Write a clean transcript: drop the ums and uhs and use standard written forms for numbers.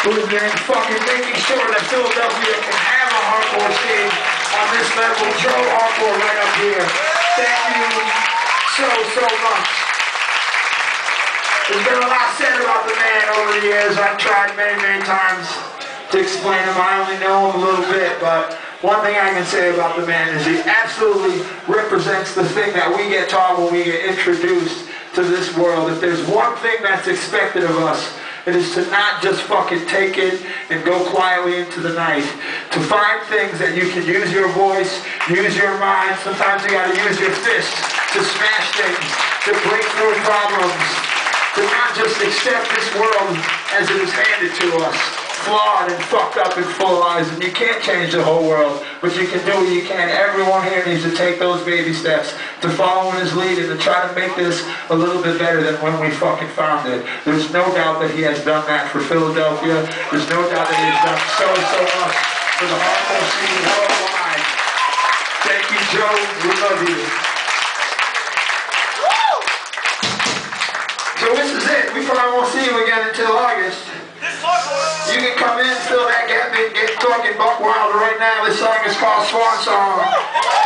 who's been fucking making sure that Philadelphia can have a hardcore scene on this level. Joe Hardcore right up here. Thank you so much. There's been a lot said about the man over the years. I've tried many times to explain him. I only know him a little bit, but one thing I can say about the man is he absolutely represents the thing that we get taught when we get introduced to this world. If there's one thing that's expected of us, it is to not just fucking take it and go quietly into the night. To find things that you can use your voice, use your mind. Sometimes you gotta use your fists to smash things, to break through problems, to not just accept this world as it is handed to us, flawed and fucked up and full of lies. And you can't change the whole world, but you can do what you can. Everyone here needs to take those baby steps to follow in his lead and to try to make this a little bit better than when we fucking found it. There's no doubt that he has done that for Philadelphia. There's no doubt that he has done so much for the hardcore scene worldwide. Thank you, Joe. We love you. So this is it. We probably won't see you again until August. You can come in, fill that gap, and get talking buck wild right now. This song is called Swan Song.